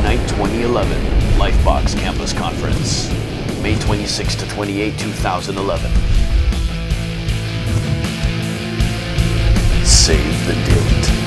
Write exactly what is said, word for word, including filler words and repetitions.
Ignite twenty eleven LifeBox Campus Conference, May twenty-sixth to twenty-eighth, two thousand eleven. Save the date.